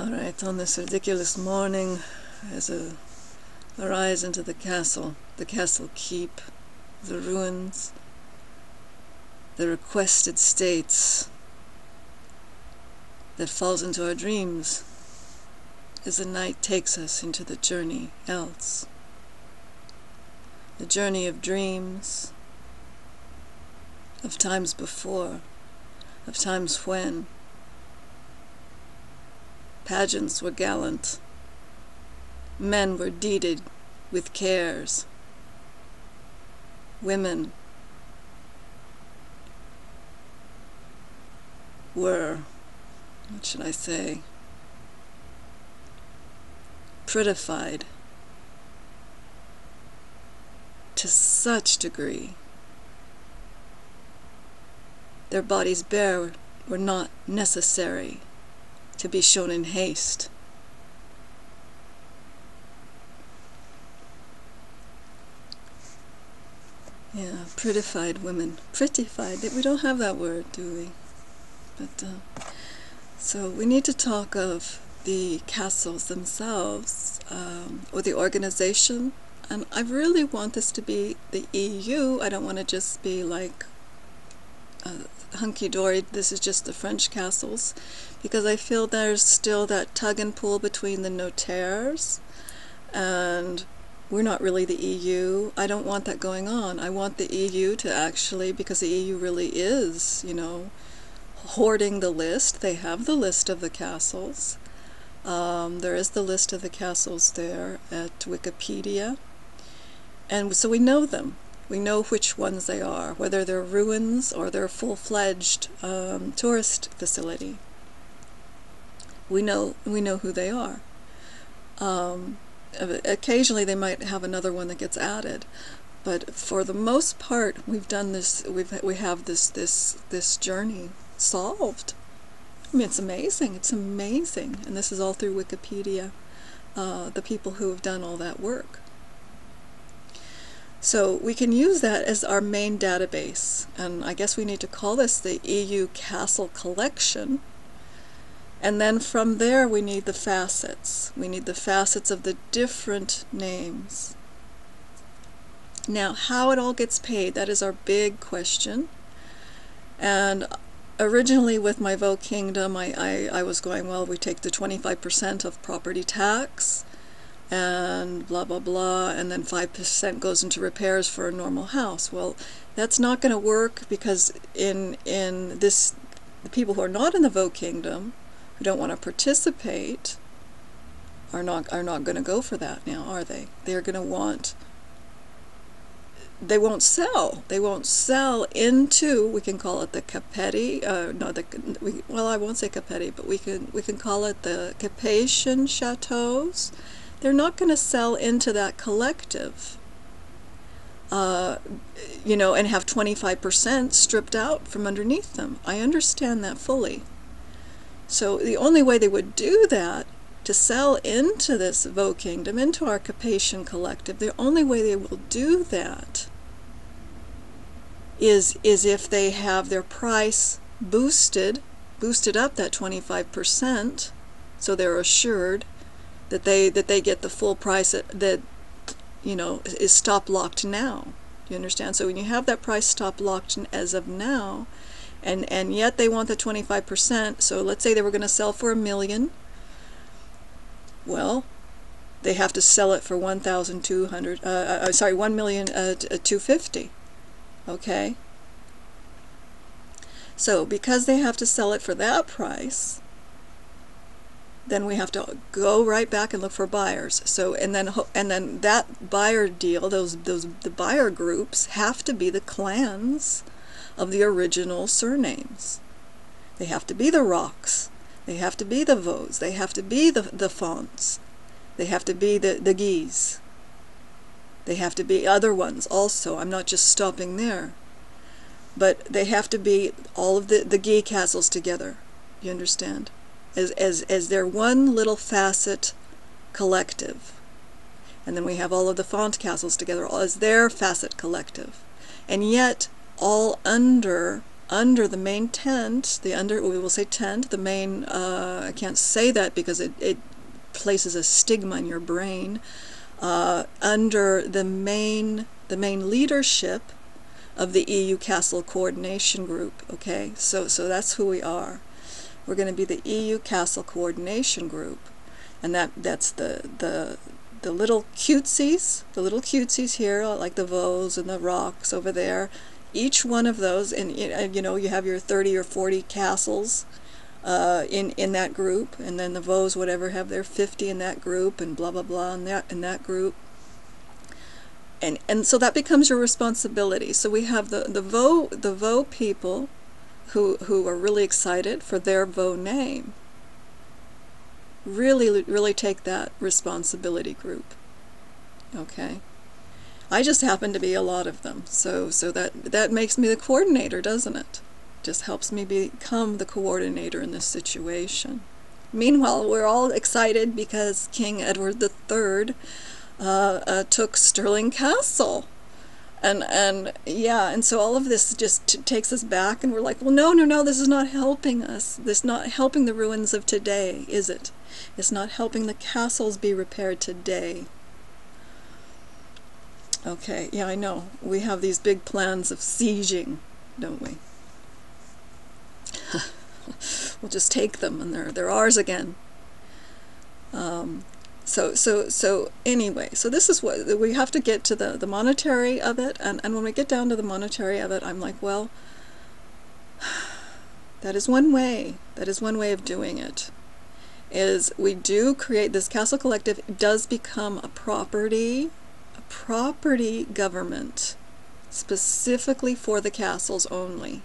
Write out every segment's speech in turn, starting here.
Alright, on this ridiculous morning, as I rise into the castle keep, the ruins, the requested states that falls into our dreams as the night takes us into the journey else. The journey of dreams, of times before, of times when pageants were gallant, men were deeded with cares, women were, what should I say, prettified to such degree. Their bodies bare were not necessary to be shown in haste. Yeah, prettified women. Prettified. We don't have that word, do we? But, so we need to talk of the castles themselves, or the organization. And I really want this to be the EU. I don't want to just be like hunky-dory, this is just the French castles, because I feel there's still that tug and pull between the notaires, and we're not really the EU. I don't want that going on. I want the EU to actually, because the EU really is, you know, hoarding the list. They have the list of the castles. There is the list of the castles there at Wikipedia, and so we know them. We know which ones they are, whether they're ruins or they're full-fledged tourist facility. We know who they are. Occasionally they might have another one that gets added, but for the most part, we've done this. We have this journey solved. I mean, it's amazing. It's amazing, and this is all through Wikipedia. The people who have done all that work. So we can use that as our main database, and I guess we need to call this the EU Castle Collection. And then from there we need the facets. We need the facets of the different names. Now, how it all gets paid, that is our big question. And originally with my Vau Kingdom, I was going, well, we take the 25% of property tax, and blah blah blah, and then 5% goes into repairs for a normal house. Well, that's not going to work, because in this, the people who are not in the Vau Kingdom, who don't want to participate, are not going to go for that now, are they? They're going to want, they won't sell. They won't sell into, we can call it the well, I won't say Capeti, but we can call it the Capetian chateaus. They're not going to sell into that collective, you know, and have 25% stripped out from underneath them. I understand that fully. So the only way they would do that, to sell into this Vau Kingdom, into our Capetian collective, the only way they will do that is if they have their price boosted up that 25%, so they're assured that they get the full price that you know is stop locked now. Do you understand? So when you have that price stop locked as of now, and yet they want the 25%. So let's say they were going to sell for $1 million. Well, they have to sell it for 1,200. Sorry, 1,250,000. Okay. So because they have to sell it for that price, then we have to go right back and look for buyers. So and then that buyer deal, the buyer groups have to be the clans of the original surnames. They have to be the Rocs. They have to be the Vaus. They have to be the Fonts. They have to be the Guis. They have to be other ones also. I'm not just stopping there. But they have to be all of the Guis castles together. You understand? As their one little facet collective. And then we have all of the font castles together as their facet collective. And yet all under under the main tent, we will say tent, the main, I can't say that because it places a stigma in your brain, under the main leadership of the EU Castle Coordination Group. Okay, so that's who we are. We're going to be the EU Castle Coordination Group, and that's the little cutesies here, like the Vaus and the Rocs over there. Each one of those, and you have your 30 or 40 castles in that group, and then the Vaus, whatever, have their 50 in that group, and blah blah blah in that group. And so that becomes your responsibility. So we have the Vau people who are really excited for their Vau name. Really take that responsibility group. Okay. I just happen to be a lot of them. So that makes me the coordinator, doesn't it? Just helps me become the coordinator in this situation. Meanwhile, we're all excited because King Edward III took Stirling Castle, and so all of this just takes us back, and we're like, well, no, this is not helping us. This is not helping the ruins of today, is it? It's not helping the castles be repaired today. Okay, yeah, I know. We have these big plans of sieging, don't we? We'll just take them, and they're ours again. So anyway, so this is what we have to get to, the monetary of it, and when we get down to the monetary of it, I'm like, well, that is one way of doing it, is we do create this castle collective. It does become a property government, specifically for the castles only.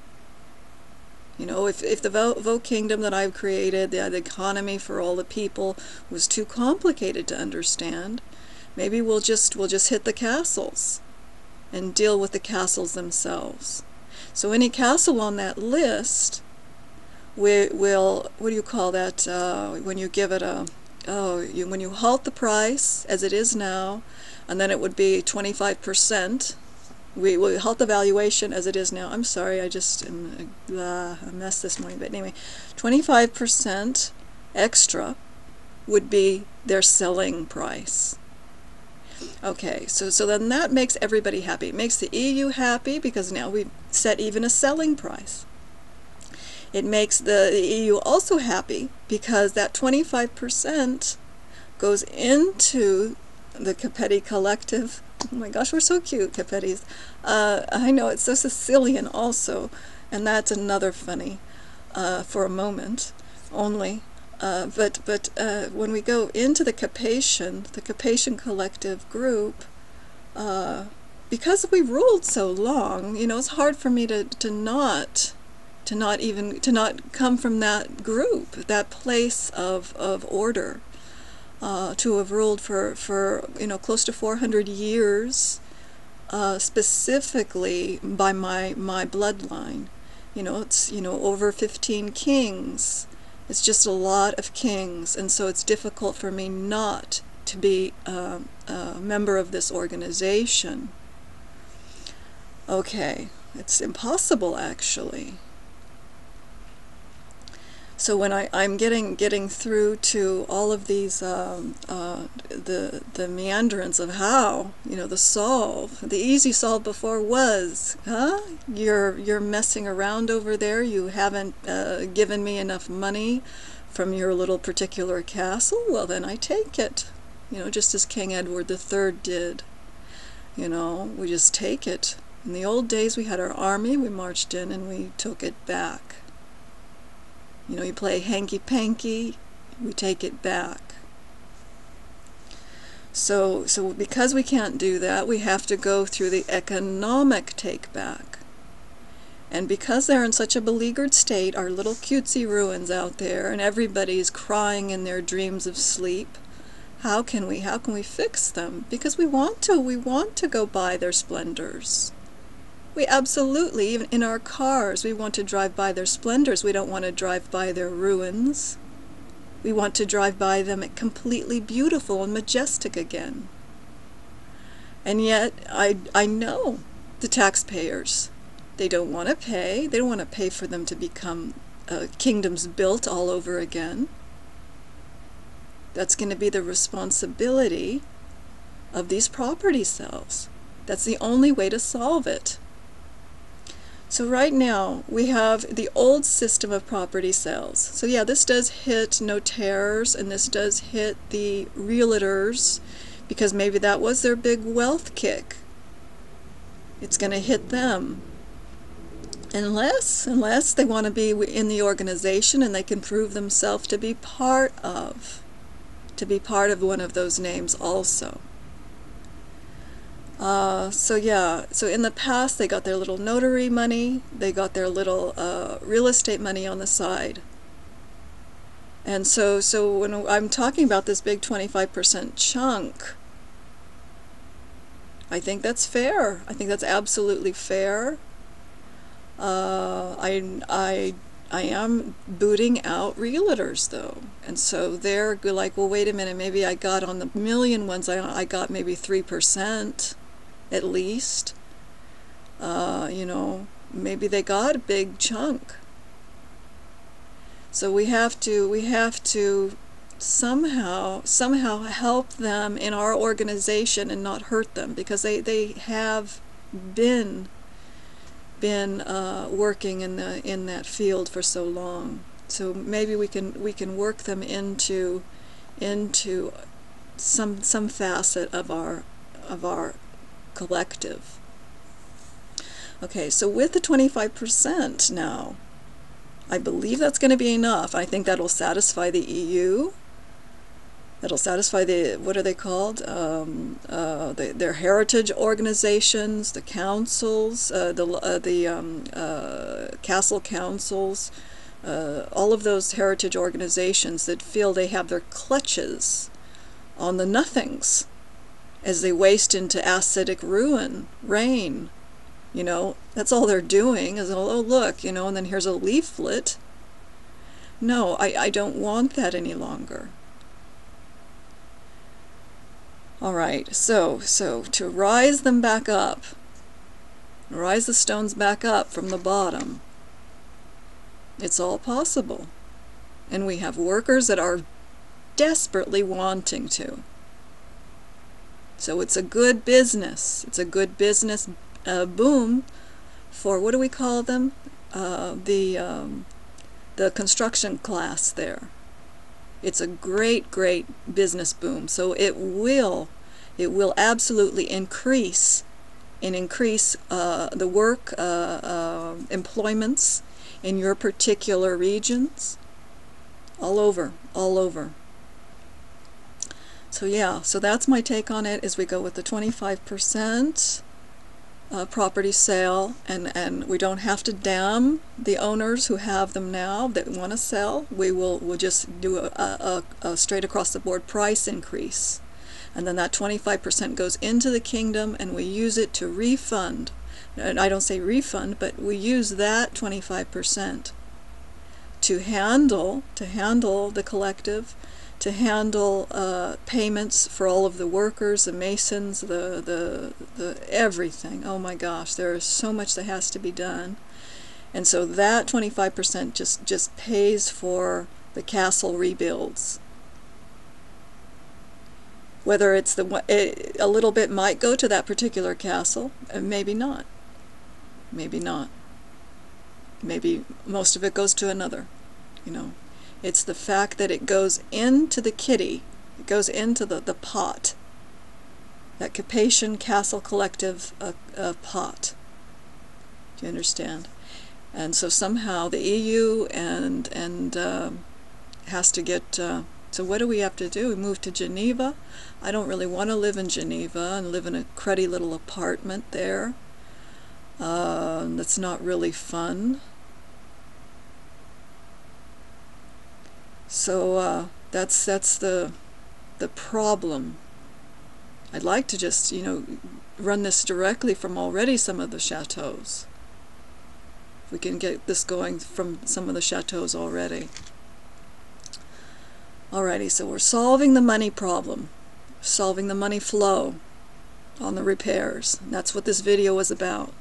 If the Vau kingdom that I've created, the economy for all the people, was too complicated to understand, maybe we'll just hit the castles and deal with the castles themselves. So any castle on that list, will, what do you call that, when you give it when you halt the price as it is now, and then it would be 25%. We halt the valuation as it is now. I'm sorry, I just am a mess this morning. But anyway, 25% extra would be their selling price. Okay, so then that makes everybody happy. It makes the EU happy because now we've set even a selling price. It makes the EU also happy because that 25% goes into the Capeti collective. Oh my gosh, we're so cute, Capetis. I know, it's so Sicilian also, and that's another funny for a moment only. But when we go into the Capetian collective group, because we ruled so long, it's hard for me to not come from that group, that place of order. To have ruled for close to 400 years, specifically by my bloodline. It's over 15 kings. It's just a lot of kings, and so it's difficult for me not to be a member of this organization. Okay, it's impossible actually. So when I'm getting through to all of these the meanderings of how, the solve, the easy solve before was, you're messing around over there, you haven't given me enough money from your little particular castle, well then I take it, just as King Edward III did. We just take it. In the old days we had our army, we marched in and we took it back. You play hanky-panky, we take it back. So because we can't do that, we have to go through the economic take-back. And because they're in such a beleaguered state, our little cutesy ruins out there, and everybody's crying in their dreams of sleep, how can we fix them? Because we want to go by their splendors. We absolutely, even in our cars, we want to drive by their splendors. We don't want to drive by their ruins. We want to drive by them completely beautiful and majestic again. And yet, I know the taxpayers. They don't want to pay. They don't want to pay for them to become kingdoms built all over again. That's going to be the responsibility of these property sales. That's the only way to solve it. So right now we have the old system of property sales. So yeah, this does hit notaires and this does hit the realtors because maybe that was their big wealth kick. It's going to hit them. Unless they want to be in the organization and they can prove themselves to be part of one of those names also. So yeah, so in the past they got their little notary money, they got their little real estate money on the side. And so when I'm talking about this big 25% chunk, I think that's fair. I think that's absolutely fair. I am booting out realtors though, and so they're like, well, wait a minute, maybe I got on the million ones, I got maybe 3% at least. You know, maybe they got a big chunk. So we have to somehow help them in our organization and not hurt them, because they have been working in that field for so long. So maybe we can work them into some facet of our collective. Okay, so with the 25% now, I believe that's going to be enough. I think that'll satisfy the EU. That'll satisfy the, what are they called? Their heritage organizations, the councils, the castle councils, all of those heritage organizations that feel they have their clutches on the nothings as they waste into acidic rain. You know, that's all they're doing is, oh look, you know, and then here's a leaflet. No, I don't want that any longer. All right, so to rise them back up, rise the stones back up from the bottom, it's all possible. And we have workers that are desperately wanting to. So it's a good business. It's a good business boom for, what do we call them? The construction class there. It's a great business boom. So it will absolutely increase the work employments in your particular regions, all over. So yeah, so that's my take on it, is we go with the 25% property sale, and we don't have to damn the owners who have them now that want to sell. We'll just do a straight across the board price increase, and then that 25% goes into the kingdom, and we use it to refund. And I don't say refund, but we use that 25% to handle the collective, to handle payments for all of the workers, the masons, the everything. Oh my gosh, there is so much that has to be done. And so that 25% just pays for the castle rebuilds. Whether it's a little bit might go to that particular castle, and maybe not. Maybe not. Maybe most of it goes to another, you know. It's the fact that it goes into the kitty, it goes into the pot, that Capetian Castle Collective pot. Do you understand? And so somehow the EU and has to get, so what do we have to do? We move to Geneva? I don't really want to live in Geneva and live in a cruddy little apartment there. That's not really fun. So that's the problem. I'd like to just, you know, run this directly from already some of the chateaus. If we can get this going from some of the chateaus already. Alrighty, so we're solving the money problem, solving the money flow on the repairs. And that's what this video was about.